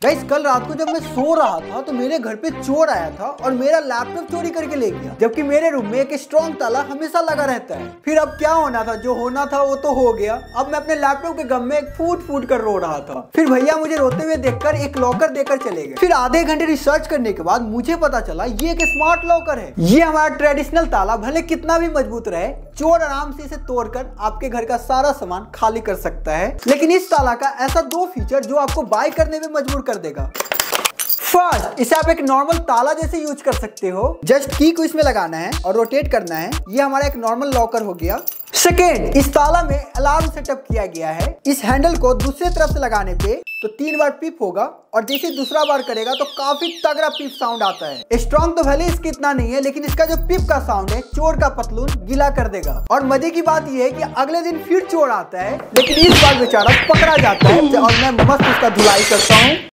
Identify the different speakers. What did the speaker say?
Speaker 1: Guys कल रात को जब मैं सो रहा था तो मेरे घर पे चोर आया था और मेरा लैपटॉप चोरी करके ले गया, जबकि मेरे रूम में एक स्ट्रॉन्ग ताला हमेशा लगा रहता है। फिर अब क्या होना था, जो होना था वो तो हो गया। अब मैं अपने लैपटॉप के गम में फूट फूट कर रो रहा था। फिर भैया मुझे रोते हुए देखकर एक लॉकर देकर चले गए। फिर आधे घंटे रिसर्च करने के बाद मुझे पता चला ये एक स्मार्ट लॉकर है। ये हमारा ट्रेडिशनल ताला भले कितना भी मजबूत रहे, चोर आराम से इसे तोड़कर आपके घर का सारा सामान खाली कर सकता है। लेकिन इस ताला का ऐसा दो फीचर जो आपको बाय करने में मजबूर कर देगा। फर्स्ट, इसे आप एक नॉर्मल ताला जैसे यूज कर सकते हो। जस्ट की को इसमें लगाना है और रोटेट करना है। ये हमारा एक नॉर्मल लॉकर हो गया। सेकेंड, इस ताला में अलार्म सेटअप किया गया है। इस हैंडल को दूसरे तरफ से लगाने पे तो 3 बार पिप होगा और जैसे दूसरा बार करेगा तो काफी तगड़ा पिप साउंड आता है। स्ट्रॉन्ग तो भले इसके इतना नहीं है, लेकिन इसका जो पिप का साउंड है चोर का पतलून गीला कर देगा। और मजे की बात यह है कि अगले दिन फिर चोर आता है, लेकिन इस बार बेचारा पकड़ा जाता है और मैं मस्त उसका धुलाई करता हूँ।